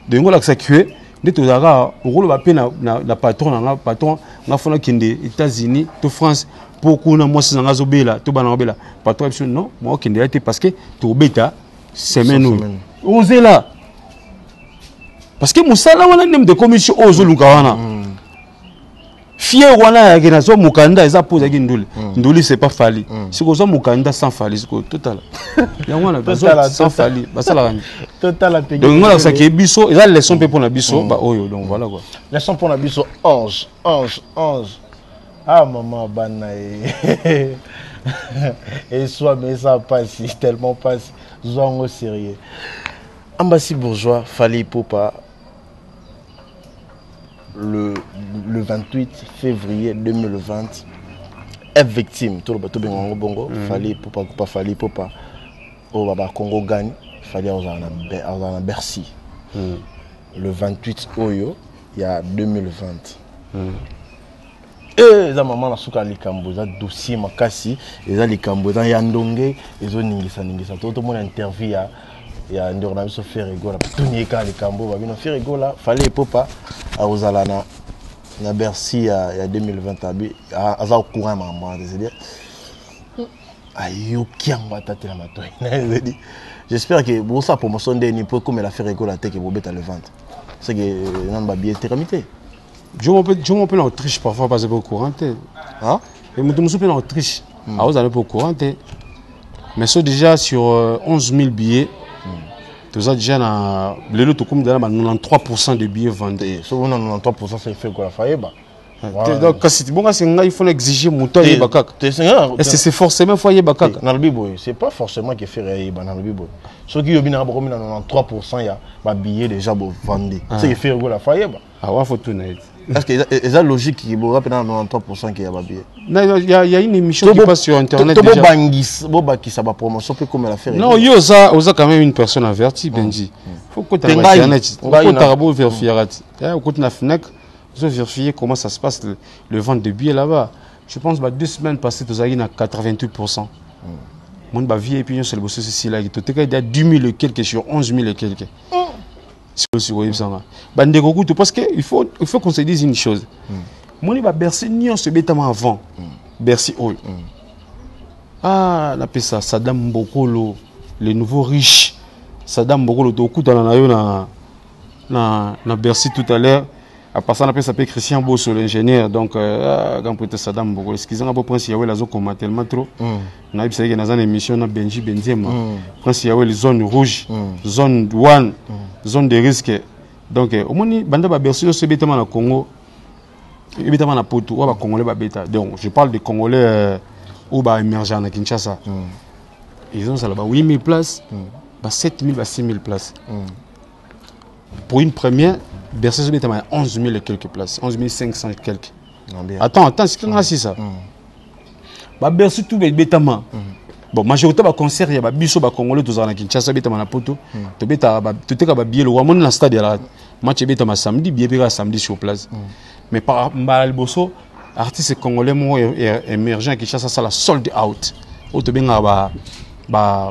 de ngola que ça que de tout d'ara au rôle va na patron na fona kende États-Unis to France pour qu'on a moi c'est dans azobela to bana obela patron non moi kende été parce que to beta semaine osez là parce que musala wana nem de commission ozoluka wana fier wana ya zo mukanda eza pose ki nduli nduli c'est pas fali si ko zo mukanda sans fali c'est total ya wana sans fali basala gani total donc ngala ça ke biso eza leçon pe pour na biso ba oyo donc voilà quoi leçon pour na biso ange ah maman bana et soit mais ça passe tellement passe zongo sérieux Ambassy Bourgeois Fally Ipupa le 28 février 2020 est victime tout le bateau bengo bongo Fally Ipupa pas Fally Ipupa au baba Congo gagne Fally à Bercy le 28 oyo il y a 2020 et za maman na suka likambo za dossier makasi et za likambo za yandonge ezo ningisa tout mon interview ya ndoro na biso Ferregola tuni ka likambo ba bino Ferregola Fally Ipupa a ozalana na Bercy ya 2020 abi aza au courant maman c'est-à-dire ayo kiamba tata la matoi j'espère que bon ça promotion de ni pour comme la Ferregola te que bobeta le vente c'est que non ba billet téramité je m'appelle en Autriche parfois parce que au courant hein et me m'appelle en Autriche à vous allez pas au courant mais c'est déjà sur 11 000 billets tout ça déjà na le lot comme dans 93% de billets vendus so on a 93% c'est fait quoi la failleba donc si bon c'est il faut exiger montant et bakak c'est forcément foyer bakak na le biboy c'est pas forcément que faire yeba na le biboy ceux qui yobina na 93% ya ba billets déjà vendus c'est que faire quoi la failleba ah ouais faut tout net est-ce que est logique qui vous rappelle 93% qui y a babie non il y a une émission qui passe sur internet déjà boba qui ça va promotion peut comme la faire non yo ça quand même une personne avertie Benji faut que tu aies internet faut que tu aies vérifier faut que tu aies vérifier comment ça se passe le vente de billets là-bas je pense bah 2 semaines passées tu as eu 88% mon bah vie et puis c'est le boss ici là tu as dit 10 000 et quelques sur 11 000 et quelques parce qu'il faut qu'on se dise une chose. Moi, je Bercy, on se met avant. Bercy, ah, on appelle ça Saddam Mbokolo, les nouveaux riches. Saddam Mbokolo, na Bercy tout à l'heure. À part ça, on appelle ça Christian Bosso, l'ingénieur. Donc, quand on Saddam Mbokolo, excusez-moi, pour penser qu'il y a la zone comme tellement trop. On a vu qu'il y a une émission, on a Benji Benzema. Quand il y a les zones rouges, zone douane, zone de risque. Donc, au moins, banda ba Bercy, c'est bêtement na Congo, bêtement na Poto, ou ba Congolais ba bêta. Donc, je parle des Congolais ou ba émergents na Kinshasa. Ils ont ça là-bas 8 000 places, 7 000, 6 000 places. Pour une première, Bercy c'est 11 000 et quelques places, 11 500 et quelques. Attends, c'est quoi ça? Bah Bercy tout bêtement. Bon, majorité ba concert ya ba biso ba Congolais tous na Kinshasa bêtement na poto. To bêta ba tout ka ba billet le roi mon na stade là. Match bêtement samedi, billet pega samedi sur place. Mais par Mbala Bosso, artiste congolais mo émergent Kinshasa ça la sold out. O to benga ba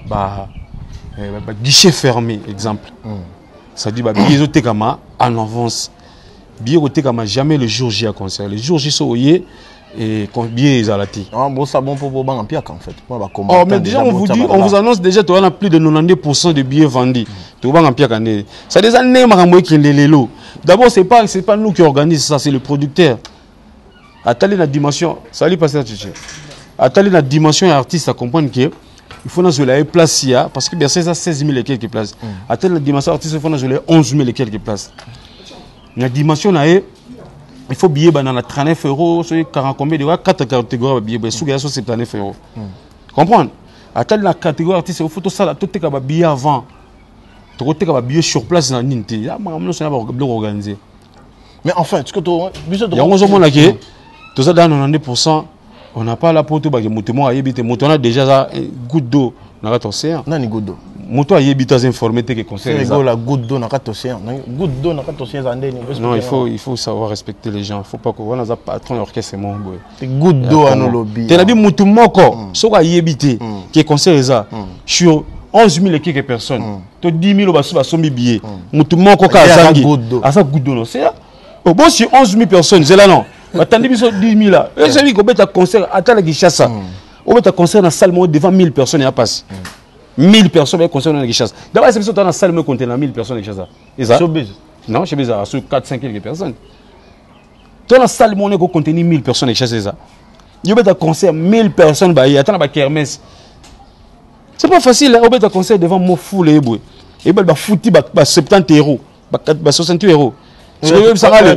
guichet fermé exemple. Ça dit bah billet kama en avance. Billet kama jamais le jour J à concert. Le jour J soyez et combien ils ont la ti. Ah bon ça bon pour ban en piak en fait. Oh mais déjà on vous annonce déjà tu as plus de 90% de billets vendus. Tu ban en piak année. Ça des années makambo qui lelo. D'abord c'est pas nous qui organisons ça, c'est le producteur. Attendez la dimension, ça lui passer Tchétché. Attendez la dimension artiste à comprendre que il faut nous la place là parce que Bercy ça 16 000 et quelques places. Attendez la dimension artiste il faut nous 11 000 et quelques places. La dimension là il faut billet dans la 39 euros, 40 combien de 4 catégories de billets, sous 79 euros. Comprendre? Attends la catégorie artiste, il faut tout ça, tout est billet avant. Tout est billet sur place dans l'unité. Il y a organisé. Mais enfin, ce que tu il y a un moment là qui tout ça dans 90%, on n'a pas la pote parce que moto a yébité, moto a déjà ça goutte d'eau dans l'océan. Non, ni goutte d'eau. Moto a yébité aux informés que conseil. La goutte d'eau dans l'océan. Goutte d'eau dans l'océan. Non, il faut savoir respecter les gens. Il faut pas qu'on a un patron d'orchestre mon boy. Goutte d'eau à nos lobbies. Tu as dit moto moko, so a yébité que conseil ça sur 11 000 et quelques personnes. To 10 000 au sommi billet. Moutoumon koka azangi. Asa goudono. C'est là. Bon, si 11 000 personnes, c'est là non. Attendez, 10 000 là. Et c'est lui qui a un concert. Attends, la Guichassa. On met un concert dans la salle devant 1000 personnes et à passe. 1000 personnes, un concert dans la Guichassa. D'abord, c'est dans la salle où contenant 1000 personnes et Guichassa. Et ça? Non, chez Bézard, sur 4-5 quelques personnes. Dans la salle, on est contenir 1000 personnes et Guichassa. Il y a un concert, 1000 personnes, il y a un kermesse. C'est pas facile, on met un concert devant mon fou les bouets. Et il y a 70 euros, 60 euros. Après,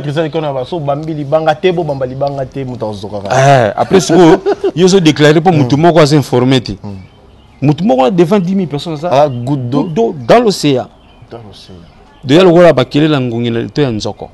ils ont déclaré pour Moutoumon qu'on s'est informé. Moutoumon devant 10 000 personnes à goutte d'eau dans l'océan. D'ailleurs, le roi a bakélé l'angongé de Nzoko.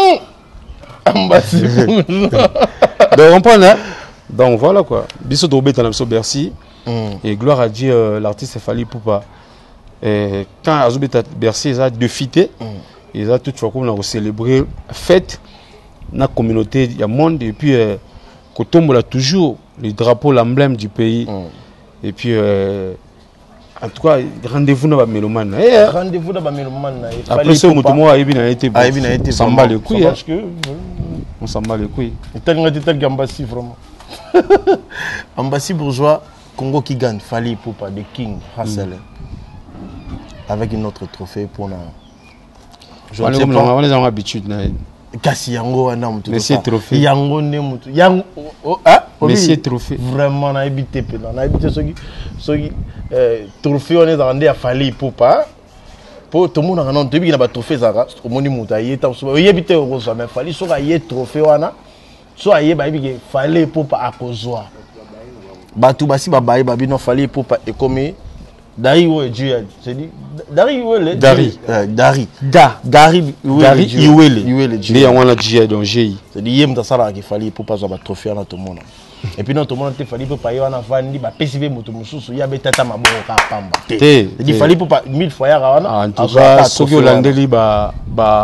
Donc, on prend là. Donc voilà quoi. Bissot Robert à l'Amso Bercy. Et gloire à Dieu, l'artiste Fally Ipupa. Quand Azobet Bercy, ils ont défité. Ils ont toutefois comme on a célébré fête dans la communauté, il y a monde et puis quand on a toujours le drapeau, l'emblème du pays et puis en tout cas rendez-vous dans la mélomane. Rendez-vous dans la mélomane. Après ce Moutoumon a été bon. On s'en bat les couilles. On s'en bat les couilles. Tel Gambassi vraiment. Ambassi bourgeois, Congo qui gagne, Fally Ipupa de King Hassel avec une autre trophée pour la. On les a l'habitude. Kasi yango wana mutu. Monsieur trophée. Yango ne mutu. Yango Monsieur trophée. Vraiment na habité pe na habité soki trophée on est rendé à Fally Ipupa. Pour tout le monde non depuis qu'il a pas trophée ça au moni mutu ayeta so yebité au so mais Fally so ayé trophée wana so ayé ba yebike Fally Ipupa akozwa. Batu basi babaye babino Fally Ipupa et comme Dari ou Dieu, c'est dit Dari ou le Dari Iwele Dieu. Il y a un Dieu donc j'ai. C'est dit yem ta sala qui Fally Ipupa za ba trophée na tout le monde. Et puis notre monde te Fally Ipupa yo na vandi ba pesive moto mususu ya betata maboko ka pamba. C'est dit Fally Ipupa 1000 fois ya wana. En tout cas, ceux qui landeli ba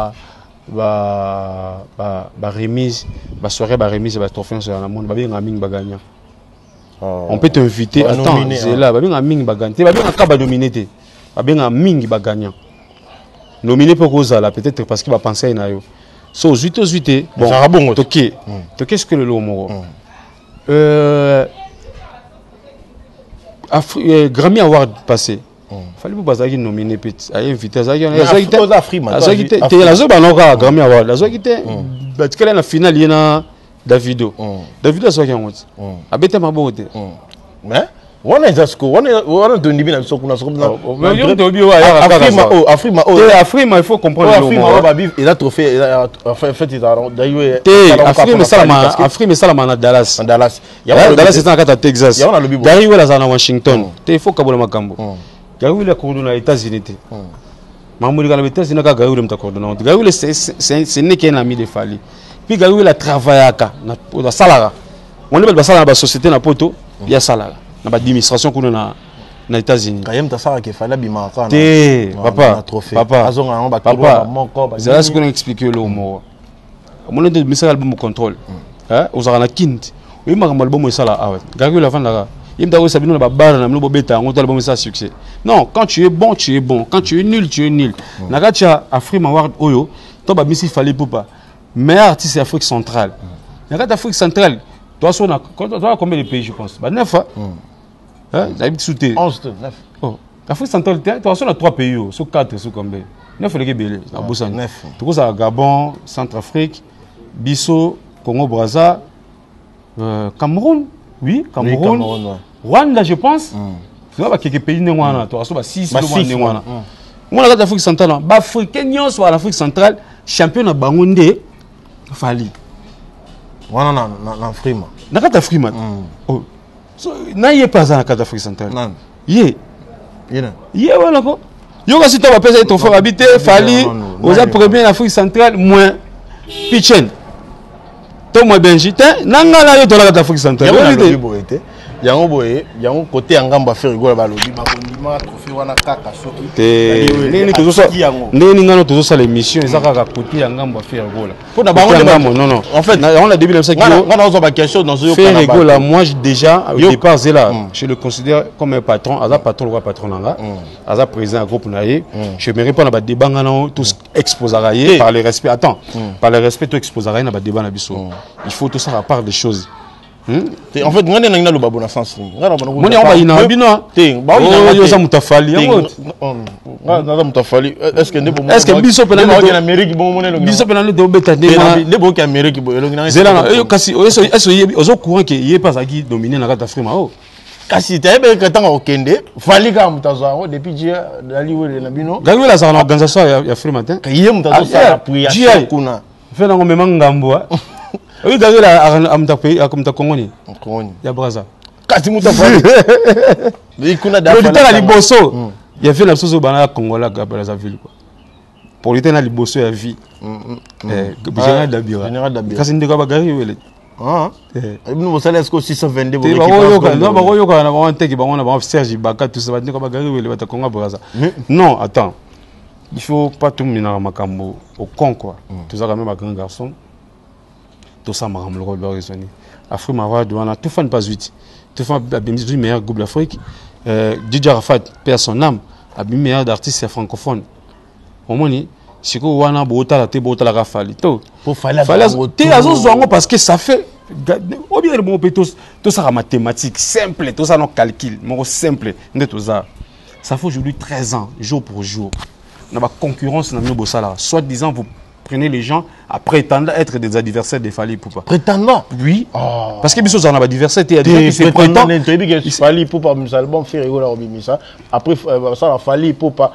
remise, ba soirée ba remise ba trophée sur la monde ba bien aming ba gagnant. On peut t'inviter. Attends, c'est là. Bah bien un ming bagagné. Bah bien un cas dominé. Bah bien un ming bagagné. Nominé pour cause là, peut-être parce qu'il va penser à une. So 8 bon. Toké. Toké ce que le lomo. Grammy Award passé. Fallait pas basager nominé petit. A invité Zagien. Zagien. T'es la zone banora Grammy Award. La zone qui était. Bah tu connais la finale il y a Davido. Davido soit qui en route. Abete ma bonne. Mais on est jasco, on est donné bien sur kuna sur. Mais yo de bio à Afrima il faut comprendre Afrima il a trophée en fait il a d'ailleurs Afrima ça la Dallas. Dallas c'est en Texas. D'ailleurs là à Washington. Il faut kabola makambo. Gaou la coordonne aux États-Unis. Mamoudi les États-Unis ka gaou le coordonne. Gaou c'est n'est qu'un ami de Fally. Puis Gaou la travaillaka na salaire. On est dans la société na poto, il y a salaire. Na administration qu'on a na États-Unis. Quand même ta salaire qui Fally bimaka. Papa. C'est là ce qu'on a expliqué le mot. On est de album contrôle. Hein, aux arana kint. Oui, ma album ça là. Gaou la fin là. Il me dit Sabino la barre na mlo beta, on album ça succès. Non, quand tu es bon, tu es bon. Quand tu es nul, tu es nul. Na gacha Afrima Award oyo, to ba misi Fally Ipupa. Meilleur artiste c'est Afrique centrale. Regarde l'Afrique centrale. Toi, combien de pays, je pense 9 ans. J'habite sous T. 11, 9. Oh. L'Afrique centrale, toi, on a 3 pays. Sur 4, sur combien 9 les Gabélé. 9. Tout ça, Gabon, Centrafrique, Bissau, Congo-Brazza, Cameroun. Oui, Cameroun. Rwanda, je pense. Tu vois, quelques pays, tu as 6 pays. Moi, la l'Afrique centrale, l'Africain, soit l'Afrique centrale, champion de Bangonde. Fally. Wana na Afrima. Na kata Afrima. Oh. So na yé pas na kata Afrique centrale. Non. Yé. Yé wala ko. Yo ka sita ba pesa ton frère habiter Fally aux premier en Afrique centrale moins Pichen. To moi Benjita nanga la yo to la kata Afrique centrale. yango boye yango côté angamba faire rigola balobi bakondima trophée wana kaka soki ndeni ngano tozo sala émission ezaka ka côté angamba faire rigola pona bango non en fait on a début de ça qui ngana ozo ba question dans yo faire rigola moi déjà au départ c'est là je le considère comme un patron aza patron ou patron nanga aza président groupe naé je me réponds na ba débat ngana tous exposerailler par le respect attends par le respect to exposerailler na ba débat na biso il faut tout ça à part des choses. En fait, ngane na lo babona sens ni. Ngana moni on ba ina bino te. Ba yo za mutafali yango. Ngana mutafali. Est-ce que ndebo est-ce que biso pena na Amérique bon monelo. Biso pena le do beta ndebo ki Amérique bo elongi na. Zela na yo kasi eso yebi ozo courant ke ye pas aki dominer na kata Afrique o. Kasi tabe ka tanga okende, fali ka mutazo depuis dia dali wele na bino. Gawe la za na organisation ya Afrique matin. Ka ye mutazo sa appui ya kuna. Fena ngombe mangambwa. Oui, gagné la à Congoni. Congoni. Ya Braza. Kasi mutafali. Mais kuna da. Le temps à Liboso. Il y a fait la chose au Bana Congola Brazzaville quoi. Pour le temps à Liboso ya vie. Général Dabira. Général Dabira. Kasi ndeka bagari wele. Ah. Nous vous allez jusqu'au 622 bon. Non, ba yo ka na ba nteki ba ngona ba Serge Baka tout ça ba ndeka bagari wele ba Congo Braza. Non, attends. Il faut pas tout mener dans makambo au con quoi. Tout ça quand même un grand garçon. Tout ça m'a ramené le rôle raisonné. Afrique Maroc douana tout fan pas 8. Tout fan a bien du meilleur groupe d'Afrique. Didier Arafat perd son âme a bien meilleur artiste francophone. Au moins ni siko wana bota la te bota la rafali to. Pour fallait te azo zongo parce que ça fait au bien bon tout ça en mathématiques simple, tout ça non calcul, mon simple, tout ça. Ça fait aujourd'hui 13 ans jour pour jour. On a la concurrence dans nos salaires. Soit disant vous prenez les gens à prétendre être des adversaires des Fally Ipupa. Prétendant? Oui. Oh. Parce que nous avons des adversaires, il y a des gens qui se prétendent. Fally Ipupa, album fait rigoler au Bimisa. Après, ça a Fally Ipupa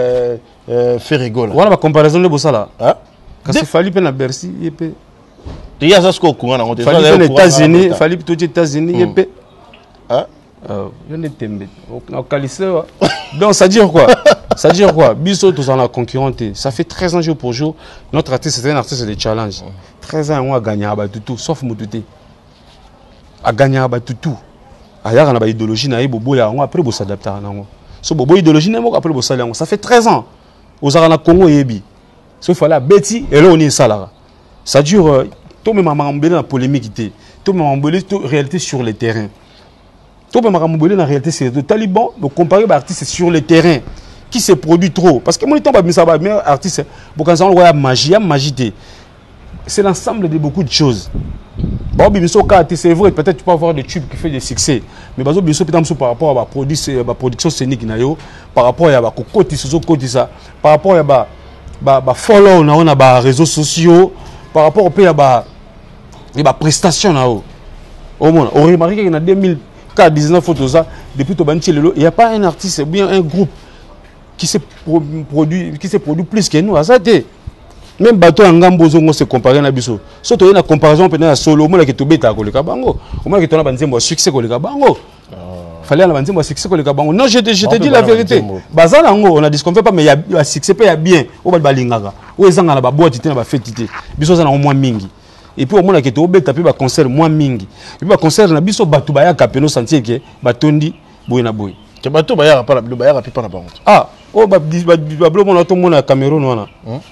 fait rigoler. Voilà la comparaison de Bossala. Quand c'est Fally Ipupa à Bercy, il peut. Il y a ça ce qu'on courant. Fally Ipupa aux États-Unis, Fally Ipupa aux États-Unis, il peut. Je ne t'aime pas. Donc ça dit quoi? Ça veut dire quoi? Biso tous en a concurrenté. Ça fait 13 ans jour pour jour. Notre artiste c'est un artiste de challenge. 13 ans on a gagné à tout sauf Moutouté. A gagné à tout. Ailleurs on a une idéologie na bobo ya on après bo s'adapter na ngo. So bobo idéologie na mo après bo sala ngo. Ça fait 13 ans. Aux Arana Congo yebi. So il fallait Betty et là on est ça. Ça dure tout même mambelé la polémique té. Tout même mambelé tout réalité sur le terrain. Tout même mambelé la réalité c'est le Taliban, me comparer aux artistes sur le terrain. Qui se produit trop parce que mon temps pas ça va meilleur artiste pour quand on voit magie c'est l'ensemble de beaucoup de choses bon biso ka c'est vrai peut-être tu peux avoir des tubes qui fait des succès mais bazo biso peut-être par rapport à la production scénique na yo par rapport à ba kokoti sozo koti ça par rapport à ba follow na on a ba réseaux sociaux par rapport au pays à ba prestation na yo au moins on remarque qu'il y a 2019 photos ça depuis to banti lelo il y a pas un artiste ou bien un groupe qui se produit plus que nous. Ça même bateau en gambo zongo se comparer na biso. Surtout une comparaison peut na solo mo la ke to beta ko le kabango. Au moins que to na banzembo succès ko le kabango. Fallait na banzembo succès ko le kabango. Non, je te dis la vérité. Bazala ngo on a dit qu'on fait pas mais il y a succès pas il y a bien. O ba balingaka. O ezanga na ba boîte te na ba fête. Biso za na moins mingi. Et puis au moins que to beta puis ba concert moins mingi. Puis ba concert na biso batu ba ya kapeno sentir que batondi boy na boy. Que bateau ba ya pas la ba ya pas na bango. Ah oh ba blo mon auto mon Cameroun wana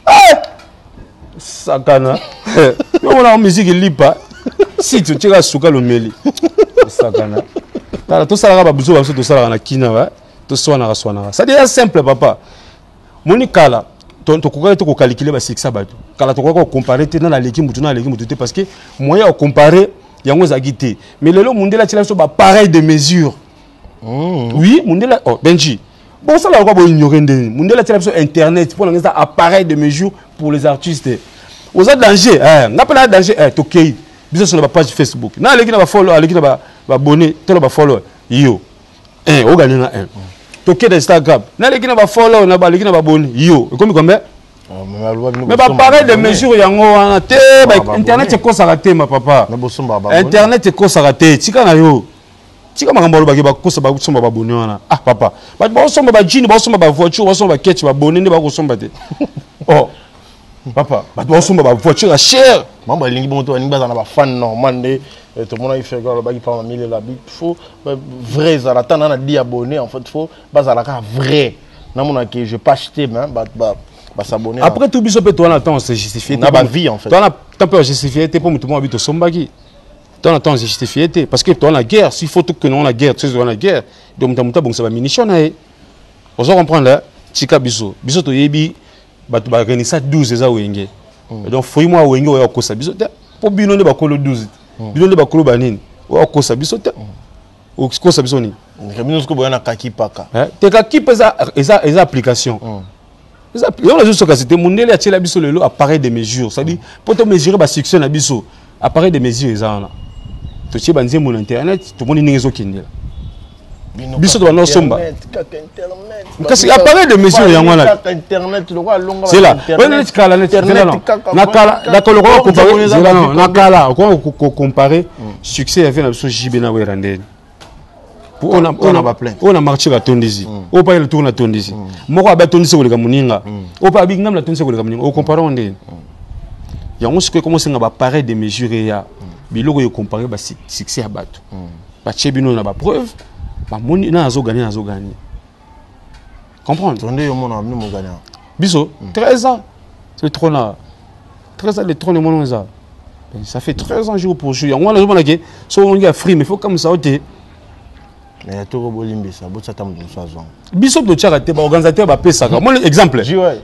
sakana yo mona musique lipa si tu tira suka lo meli sakana tala to sala ba buzo ba to sala na kina ba to swana ça c'est simple papa moni kala to kokala to ko calculer ba succès ba kala to ko comparer te na l'équipe mutu parce que moyen à comparer yango zagité mais lelo mundela tila so ba pareil de mesure oui mundela oh Benji. Bon, ça là, on va ignorer. On a la internet pour les appareils de mesure pour les artistes. Aux autres danger, on a pas danger, ok. Bisous sur la page Facebook. Na l'équipe va follow, l'équipe va abonner, tout va follow. Yo, on gagne un. Toqué d'Instagram. Na l'équipe va follow, na l'équipe va abonner. Yo, combien? Mais appareil de mesure, yango wana te. Internet c'est quoi ça raté ma papa? Internet c'est quoi ça raté? Tika na yo. Si comme on va ba kosa ba somba ba bonona ah papa ba somba ba jean ba somba ba voiture ba somba ba ketch ba bonene ba ko somba te oh papa bato basomba ba voiture chère mamba lingi bonto ningi bazana ba fan normal de tout le monde il fait gars ba qui parle 1000 la bit faut vrai ça la tana na 10 abonnés en fait faut bazala ka vrai na mona que je pas acheter mais ba s'abonner après tout biso pe toi na temps c'est justifié na ba vie en fait toi na temps peut justifier pour tout le monde habite sombaki toi na temps c'est justifié parce que toi na guerre s'il faut tout que non la guerre tu sais on la guerre donc muta bon ça va munition na on va comprendre là tika biso to yebi bato ba renisa 12 eza wenge donc foi moi wenge oya kosa biso te po bino ne bakolo 12 bino ne bakolo banini oya kosa biso te o kosa biso ni bino sko boya na kaki paka te kaki pesa eza application eza on a juste que mundele atela biso lelo appareil de mesure ça dit pour te mesurer ba succès na biso appareil de mesure eza na to tie banze mon internet to moni ningezo kindela biso to bano somba kasi appareil de mesure yango na internet c'est là on est kala net na kala la ko comparer na kala ko comparer succès avait na biso JB na werandeni pour on a marché la tondisi o pa le tour na tondisi moko ba tondisi ko le kamuninga o pa bingam la tondisi ko le kamuninga o comparer on ndeni yango ce que commence na ba appareil de mesure ya biloko yo comparer ba succès ya bato ba chebino na ba preuve ba moni na azo gagner comprendre on est au monde nous gagner biso 13 ans le trône là 13 ans le trône de mon ça fait 13 ans jour pour jour on a demandé que so on a free mais faut comme ça oté mais to ko bolimbi ça bo tsata mu saison biso to tchaka te ba organisateur ba pesaka mon exemple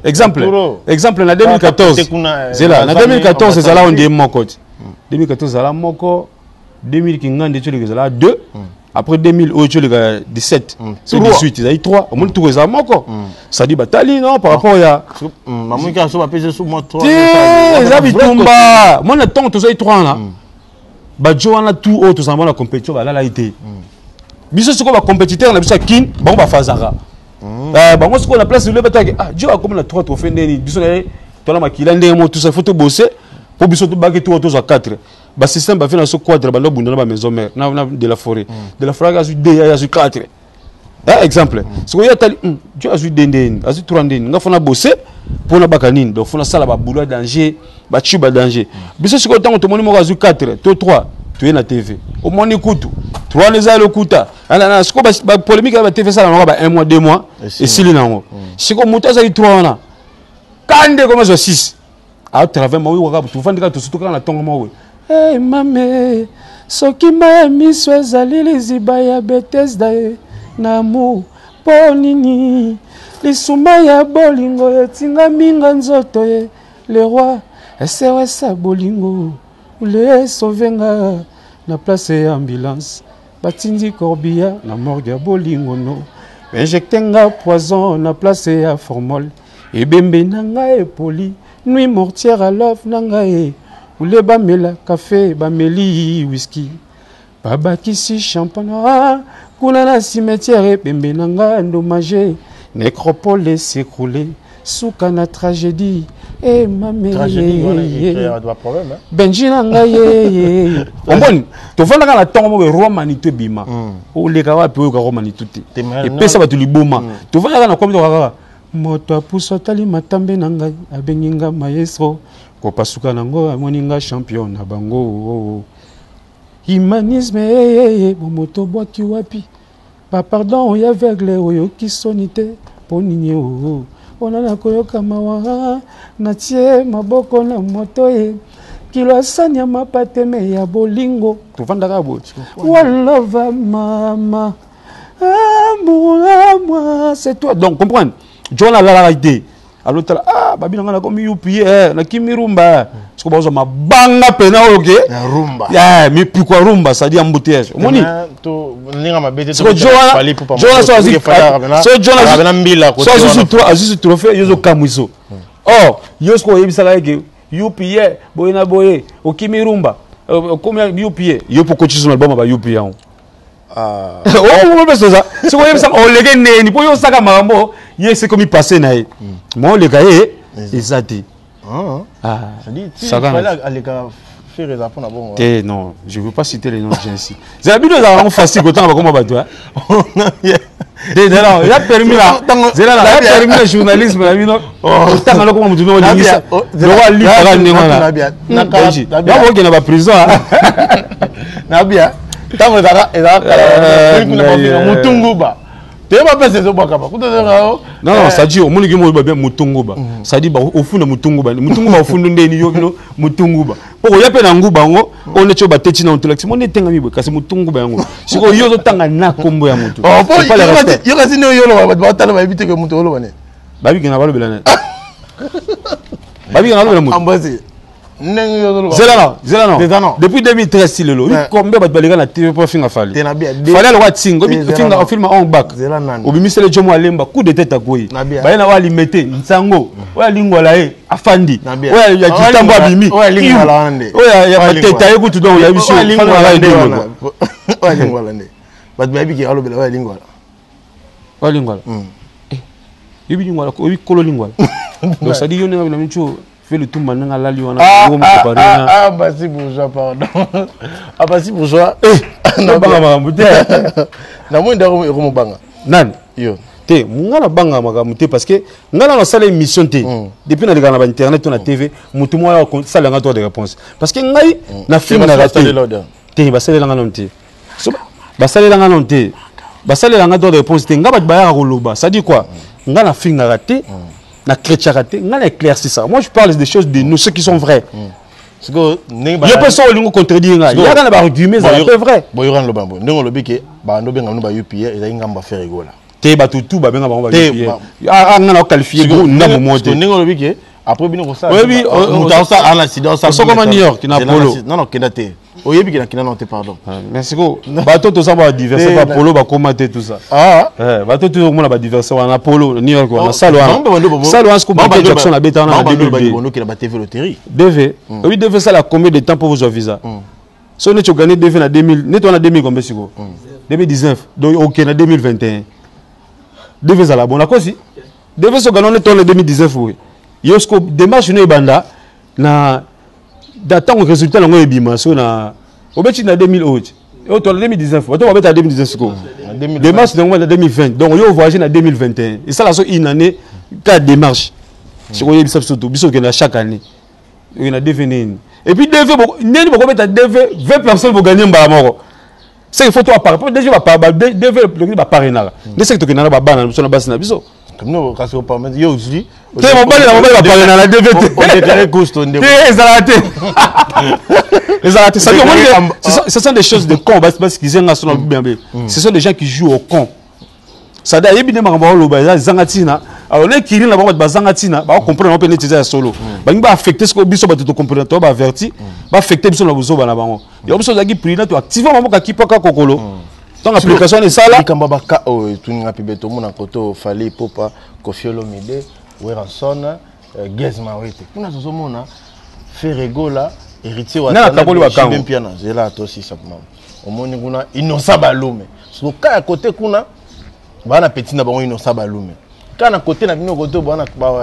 na 2014 c'est là na 2014 c'est là on dit moko 2014 c'est là moko 2000 kingande tu les là 2 après 2000 tu les 17 c'est 18 ils a eu 3 au moins tout ça moko ça dit batali non par rapport à maman qui a so ba peser sous moi 3 ils a bitumba moi na temps tout ça 3 là ba joana tout autre ça la compétition ba là été biso siko ba compétiteur na biso kin bango ba fazara bango siko na place le bataki Dieu a comme na 3 trophées ndeni biso na to na makila ndemo tout ça faut te bosser pour biso to bagi tout à 4 ba système ba fait na so quadre ba lobunda na ba maison mère na de la forêt a eu 2 a eu 4 exemple siko ya tali Dieu a eu ndeni a eu 3 ndeni nga fona bosser pour na bakanine donc fona sala ba boulot danger ba chuba danger biso siko tango to moni mo a eu 4 to 3 tu es na TV au moins écoute 3 les a le kuta ana siko ba polémique ba TV ça na ba 1 mois 2 mois et si linango siko muta za 3 na kande comme ça 6 à travers moi waka tu vendre tout surtout quand na tongo moi eh mame soki ma miso ezali liziba ya Bethesda na mu ponini lisuma ya bolingo etinga minga nzoto ye le roi esa bolingo le sauvenga na place ya ambulance batindi corbia na morgue ya bolingo no injectenga poison na place ya formol ebembe nanga epoli nuit mortière à love nanga ule bamela café bameli whisky babakisi champagne kuna na cimetière ebembe nanga endommagé nécropole s'écrouler suka na tragédie et mamé benji nanga ye omboni to vanda kana tongo mo roi manito bima o leka wapi o ka roi manito te et pesa ba tuliboma to vanda kana komito kaka moto apuso tali matambe nanga abenginga maestro ko pasuka nango amoninga champion na bango humanisme moto boaki wapi pa pardon ya aveugle oyo kisonite ponini ona na koyoka mawa na tie maboko na moto kilo asani ya mapateme ya bolingo tovanda ka boti one love mama amour à moi c'est toi donc comprendre John a la idée alors babi na comme yupi na kimirumba siko bazo mabanga pena oke rumba mais pourquoi rumba ça dit embouteillage moni to ninga mabete to fallait pour John trophée yozo kamwiso oh yosko yebisaka ke yupi boyena boye okimirumba combien yupi yo poko chizo album ba yupi ya oh c'est ça c'est quoi ça on les neni po yo saka mambo c'est comme il passait na moi les gars ezati ça dit ça fallait aller faire les apons bon non je veux pas citer les noms de gens ici c'est habitué ça on facile autant comme bateau Non, il a permis là. Il a permis le journalisme là, non. Tant que comme tu nous dis ça. Le roi lui parle néanmoins. Il y a beaucoup qui prison. Nabia. Tant que ça Mutunguba. Tu vas pas ces obaka. Non, ça dit au monde qui m'a bien Mutunguba. Ça dit au fond de Mutunguba. Mutunguba au fond de Ndenio Mutunguba. Pour y a pas d'anguba, on est sur la tête dans le lac. Mon état ami, parce que Mutunguba. Si on y a autant à combo à Mutu. Oh, pas la reste. Il y a sinon yolo, va t'en éviter que Mutolo bane. Babi qui n'a pas le belanet. Babi qui n'a pas le mot. Ambassé. Zelano. Depuis 2013, si le lot. Combien de balles na TV pour finir fallait. Fallait le watching. Comme finir au film en back. Au bimisé le jomo alemba coup de tête à quoi. Bah na wa limité. Nsango. Wa lingwala e afandi. Wa ya kitambo abimi. Wa lingwala ande. Wa ya teta yeku tu donc ya biso. Wa lingwala ande. Wa lingwala ande. But baby ki alo bela wa lingwala. Wa lingwala. Yebi lingwala ko yebi kolo lingwala. Donc ça dit yone na mincho. Fait le tout maintenant à la Lyon. Bah si bourgeois, pardon. Ah bah si bourgeois. Non, banga mute. Na moi ndaro romo banga. Nan. Yo. Te, ngala banga mute parce que ngala na salle émission te. Depuis na de internet na TV, mutu mo ya salle nga de réponse. Parce que ngai na film na raté. Te ba salle nga non te. So ba salle nga non te. Ba salle nga de réponse te ngaba ba ya koloba. Ça dit quoi? Ngala film na raté. Na chrétien raté, on a éclairci ça. Moi je parle des choses de nous, ceux qui sont vrais. Il y a personne qui contredit. Il y a un argument, c'est vrai. Bon, il y a un lobby. Nous, on lobby qui, bah, nous, on va UPA, et là, on va faire rigolo. T'es battu tout, bah, on va UPA. Ah, on a qualifié. Nous, on lobby qui, après, nous, on ça. Oui, on a ça, on a accident, ça. C'est comme à New York, qui n'a polo. Non, non, qui n'a été. Oui, qui n'a pas pardon. Merci beaucoup. Bateau, tout ça va diverser, pas polo, va commenter tout ça. Ah, bateau, tout le monde va diverser. On a polo, New York, on a Salouan. Salouan, ce qu'on va Jackson, la bête, on a DV. Oui, DV, ça, la combien de temps pour vos visa? Si on a gagné DV en 2000, net on a 2000 combien c'est quoi? 2019, donc ok, en 2021. DV, ça la bonne, la cause, DV, se gagner en 2019, oui. Yosko, démarche, nous, banda, na. D'attendre le résultat de l'Ebima, na au bêtis na 2008. Et au 2019, on va mettre à 2019. Démarche de 2020. Donc, on voyage en 2021. Et ça, là, c'est une année, 4 démarches. Si vous voyez, chaque année. Il y a devenu. Et puis, DV, vous mettre à DV, 20 personnes vont gagner un balamoro. C'est qu'il faut toi parler. DV va parler. DV va parler. Dès que tu as banane, sur la base de la comme nous, quand on parle, il y a aussi. C'est mon père, on va parler dans la DVT. On déclare cost, on déclare. Ce sont des choses de con, parce qu'ils sont nationaux bien. Ce sont des gens qui jouent au con. Ça doit être bien, mais Zangatina. Alors, les qui là-bas, Zangatina, on comprend un peu les solo. Il va affecter ce que vous avez compris, tu vas avertir, va affecter ce que vous avez là-bas. Il y a besoin de activer un qui peut pas kokolo. Dans l'application de ça là, tu n'as pas besoin de mon fallait popa Kofiolo Mide, Weranson, Gezma Wete. On a ce moment fait rigola, héritier ou bien piano. C'est là aussi simplement. Au moins on a innocent balume. Sur cas à côté qu'on a, bana petit na bango innocent balume. Quand à côté na bino côté bana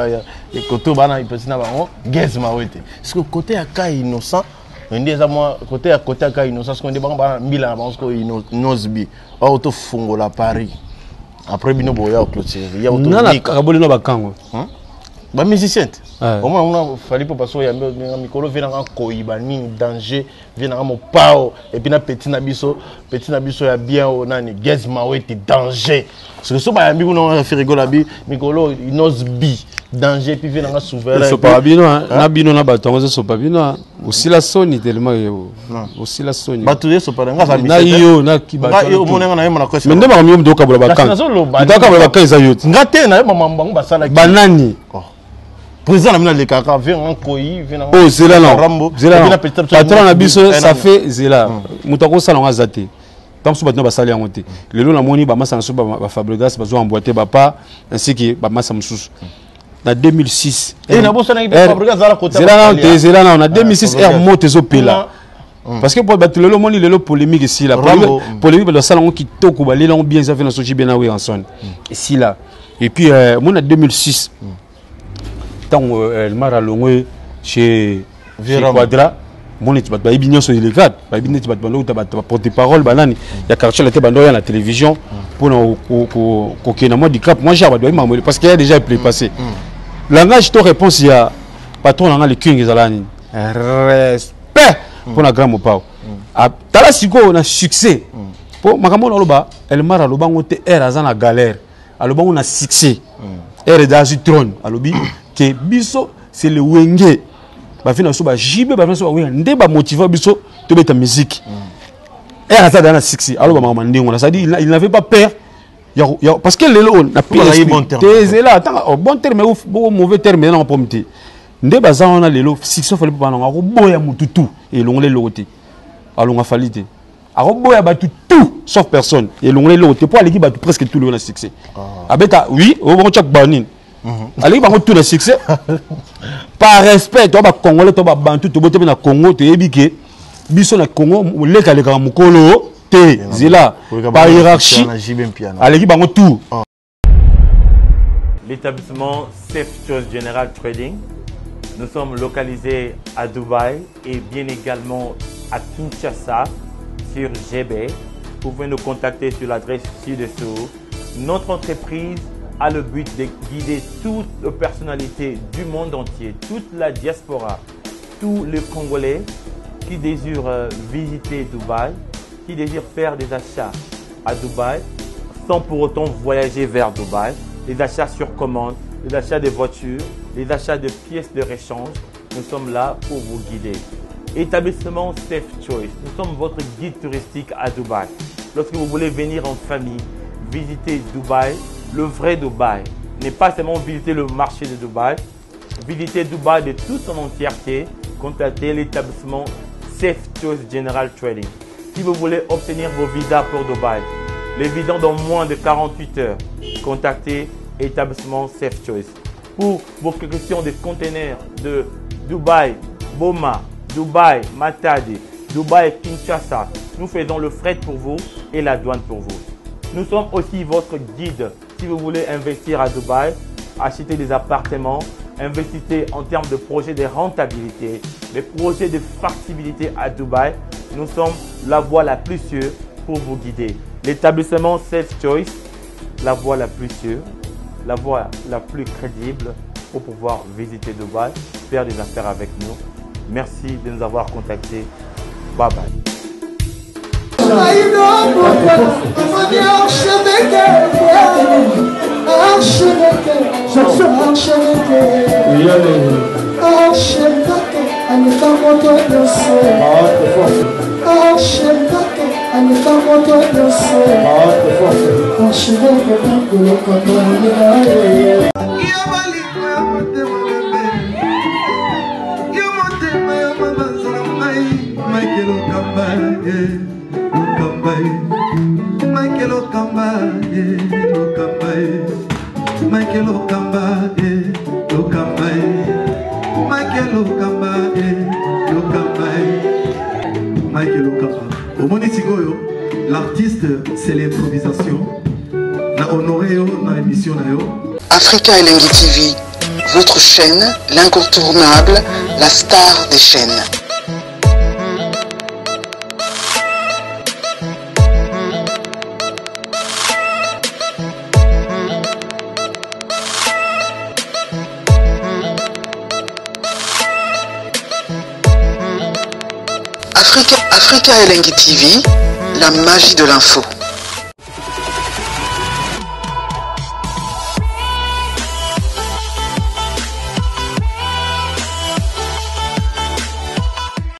côté bana petit na bango Gezma Wete. Parce que côté à cas innocent. Ndi za moi côté à cas innocent qu'on dit banga mbila na bango inosbi auto fungo la Paris après bino boya au clôture il y a auto na kaboli no bakango ba musicien au moins on a fallu pour passer ya mikolo vient en koiba ni danger vient en mo pao et puis na petit na biso ya bien o nani Gezma Wete danger parce que so ba yambi on fait rigoler bi mikolo inosbi danger puis vient en souverain so pas bino na bino na batongo so pas bino aussi la soni tellement aussi la soni batuye so pas nga sa na yo na ki ba yo monenga na yema na kwesi mais ndema kamiyo mdoka bula bakanga ndaka bula bakanga za yote ngate na mama mbangu basala banani président na le kaka vient en koi vient oh zela non zela patron na biso ça fait zela mutako sala nga zate tant que batna basali yango te lelo na moni ba masa na so ba Fabregas bazo emboîter ba pas ainsi que ba masa mususu na 2006 et na bossa na Fabregas za la côté zela na na 2006 air moto zo pela parce que pour battre le moni le polémique ici la polémique de salon qui toko ba lelo bien ça fait na soji bien na Weranson ici là et puis moi na 2006 tant elle m'a rallongé chez Quadra bon tu vas pas bien sur les gars pas bien tu vas pas porter parole banani il y a quartier la tête bando à la télévision pour qu'on ait un mode cap moi j'ai parce qu'il y a déjà passé langage to réponse il y a patron dans les king ezalani respect pour la grand mopao tala siko on a succès pour makambo na loba elle mara loba ngote era za na galère aloba on a succès era da trône alobi que biso c'est le wenge ba fina so ba jibe ba fina so ba wenga nde ba motiver biso to beta musique era za na succès aloba makambo ndingo na ça dit il n'avait pas peur parce que lelo na pire bon terme là attends bon terme ou mauvais terme na pomité nde baza on a lelo succès fallait pas na ko boya mututu et longole loté alonga falite aroboya batu tout sauf personne et longole loté pour aller batu presque tout le monde a succès abeta oui on va check banin aller ba tout le succès par respect to ba congolais to ba bantu to bote na Congo to yebike biso na Congo leka leka mukolo te zila par hiérarchie aller ba tout. L'établissement Safe Choice General Trading. Nous sommes localisés à Dubaï et bien également à Kinshasa sur GB. Vous pouvez nous contacter sur l'adresse ci-dessous. Notre entreprise a le but de guider toutes les personnalités du monde entier, toute la diaspora, tous les Congolais qui désirent visiter Dubaï, qui désirent faire des achats à Dubaï sans pour autant voyager vers Dubaï. Les achats sur commande, les achats de voitures, les achats de pièces de réchange, nous sommes là pour vous guider. Établissement Safe Choice, nous sommes votre guide touristique à Dubaï. Lorsque vous voulez venir en famille, visiter Dubaï, le vrai Dubaï, n'est pas seulement visiter le marché de Dubaï, visiter Dubaï de toute son entièreté, contactez l'établissement Safe Choice General Trading. Si vous voulez obtenir vos visas pour Dubaï, les visas dans moins de 48 heures, contactez établissement Safe Choice. Pour vos questions de conteneurs de Dubaï, Boma, Dubaï, Matadi, Dubaï, Kinshasa, nous faisons le fret pour vous et la douane pour vous. Nous sommes aussi votre guide si vous voulez investir à Dubaï, acheter des appartements, investissez en termes de projets de rentabilité, des projets de flexibilité à Dubaï. Nous sommes la voie la plus sûre pour vous guider. L'établissement Safe Choice, la voie la plus sûre, la voie la plus crédible pour pouvoir visiter Dubaï, faire des affaires avec nous. Merci de nous avoir contactés. Bye bye. L'artiste, c'est l'improvisation. Africa Elengi TV, votre chaîne, l'incontournable, la star des chaînes. Africa Elengi TV, la magie de l'info.